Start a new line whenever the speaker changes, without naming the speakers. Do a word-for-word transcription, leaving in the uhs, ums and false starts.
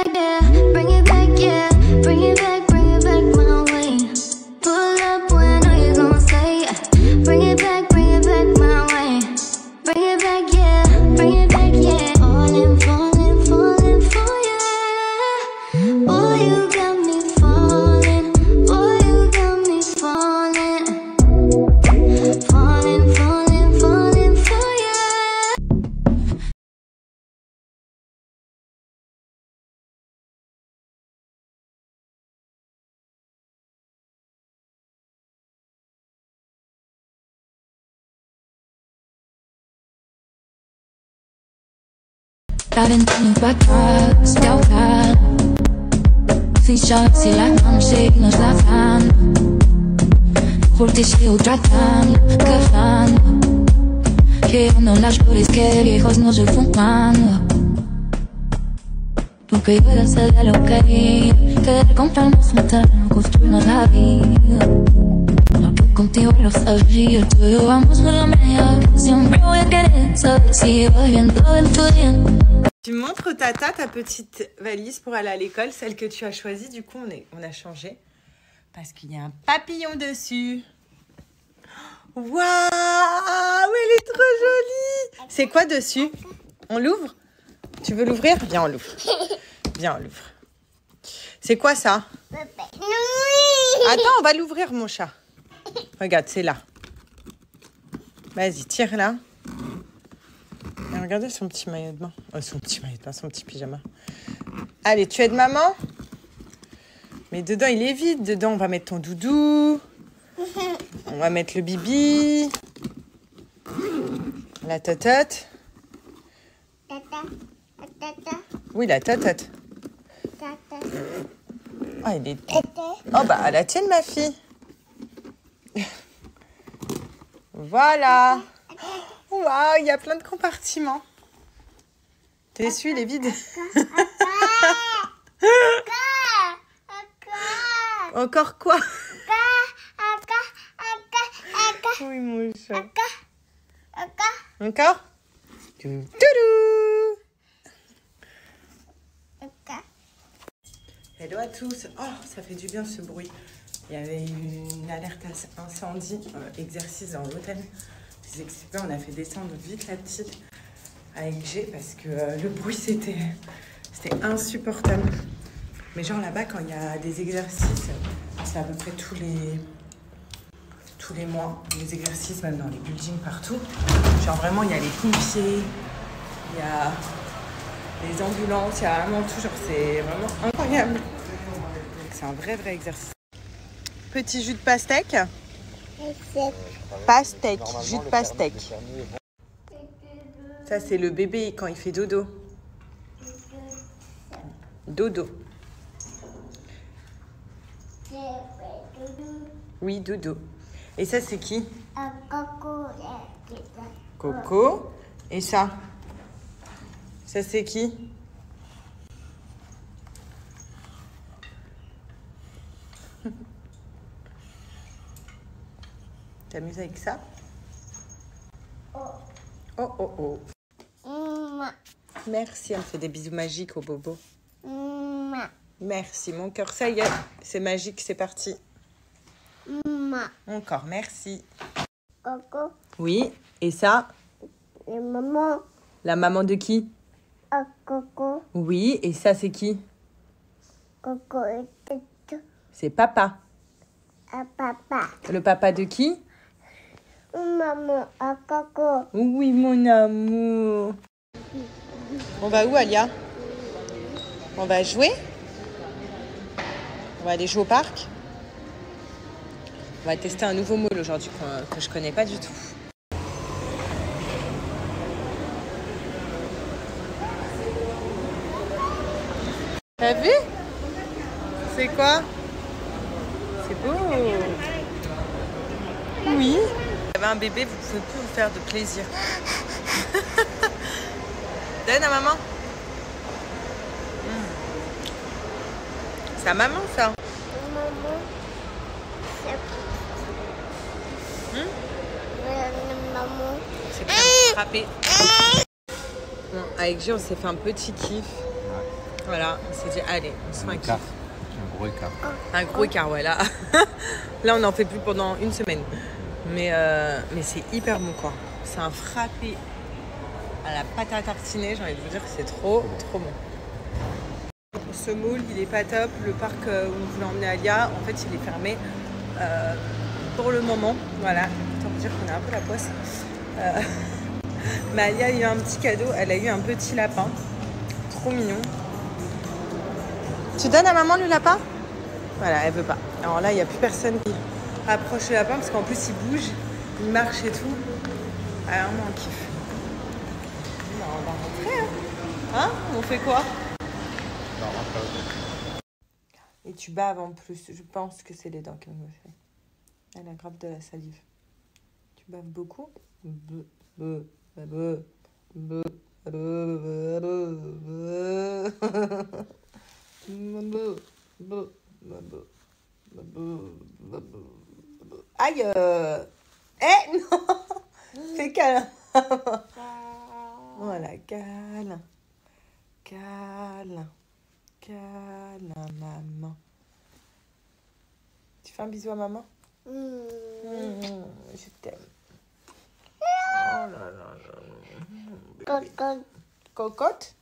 yeah, bring it back, yeah, bring it back, bring it back my way. Pull up when I know you're gonna say, bring it back, bring it back my way. Bring it back, yeah, bring it back, yeah. Falling, falling, falling for you. Boy, you got me falling. Boy, you got me falling. Falling, falling, falling for you.
Talentos para atrás, te ahogan. Fichas y las manos nos lavando. Por ti sigo tratando, cavando. Que no las flores que viejos no se fumando. Porque yo ya sé de lo que quería. Querer comprarnos un terreno, construirnos la vida. Lo que contigo lo sabía. Tú y yo vamos por la media. Siempre voy a querer saber si voy bien todo en tu día.
Tu montres Tata ta petite valise pour aller à l'école, celle que tu as choisie. Du coup, on, est, on a changé parce qu'il y a un papillon dessus. Waouh, elle est trop jolie. C'est quoi dessus? On l'ouvre? Tu veux l'ouvrir? Viens, on l'ouvre. Viens, on l'ouvre. C'est quoi ça? Attends, on va l'ouvrir, mon chat. Regarde, c'est là. Vas-y, tire là. Et regardez son petit maillot de bain. Oh, son petit maillot de bain, son petit pyjama. Allez, tu aides maman? Mais dedans, il est vide. Dedans, on va mettre ton doudou. On va mettre le bibi. La totote. Oui, la totote. Oh, il est... Oh, bah, à la tienne, ma fille. Voilà. Waouh, il y a plein de compartiments. T'es déçu, il est vide. Encore quoi? Oui, mon chat. Encore? Toudou. Hello à tous. Oh, ça fait du bien ce bruit. Il y avait une alerte incendie, euh, exercice dans l'hôtel. Les experts, on a fait descendre vite la petite avec G parce que euh, le bruit c'était c'était insupportable. Mais genre là-bas, quand il y a des exercices, c'est à peu près tous les tous les mois, les exercices même dans les buildings partout. Genre vraiment, il y a les pompiers, il y a les ambulances, il y a vraiment tout. Genre c'est vraiment incroyable. C'est un vrai vrai exercice. Petit jus de pastèque. Pastèque, jus de pastèque. Ça, c'est le bébé quand il fait dodo. Dodo. Oui, dodo. Et ça, c'est qui? Coco. Et ça? Ça, c'est qui? T'amuses avec ça? Oh, oh, oh. Merci, on me fait des bisous magiques au bobo. Merci, mon cœur. Ça y est, c'est magique, c'est parti. Encore, merci.
Coco.
Oui, et ça?
Et maman.
La maman de qui?
Ah, Coco.
Oui, et ça, c'est qui?
Coco et Tito.
C'est papa.
Ah, papa.
Le papa de qui?
Maman, à Coco.
Oui, mon amour. On va où, Alia? On va jouer? On va aller jouer au parc? On va tester un nouveau mall aujourd'hui que, que je connais pas du tout. T'as vu? C'est quoi? C'est beau. Oui. Vous avez un bébé, vous pouvez plus vous faire de plaisir. Donne à maman. C'est à maman ça.
Maman.
Hmm?
Maman.
C'est bien frapper. Bon, avec G, on s'est fait un petit kiff Voilà, on s'est dit, allez, on se fait un kiff.
Un gros écart.
Un gros écart, ouais, là. Là, on n'en fait plus pendant une semaine. Mais, euh, mais c'est hyper bon, quoi. C'est un frappé à la pâte à tartiner. J'ai envie de vous dire que c'est trop, trop bon. Ce mall, il est pas top. Le parc où on voulait emmener Alia, en fait, il est fermé euh, pour le moment. Voilà, autant vous dire qu'on a un peu la poisse. Euh... Mais Alia a eu un petit cadeau. Elle a eu un petit lapin. Trop mignon. Tu donnes à maman le lapin? Voilà, elle veut pas. Alors là, il n'y a plus personne qui approche le lapin parce qu'en plus, il bouge, il marche et tout. Alors, moi, on kiffe. Bon, on va rentrer, hein. Hein? On fait quoi?
Non, rentre.
Et tu baves en plus. Je pense que c'est les dents qu'elle me fait. Elle a grave de la salive. Tu baves beaucoup? Bleu, bleu, bleu, bleu, bleu, bleu, bleu. Aïe euh... Eh non. Fais câlin. Voilà, câlin. Câlin. Câlin, maman. Tu fais un bisou à maman? Mmh. Mmh, je t'aime. Oh là là là.
Cocotte.
Cocotte?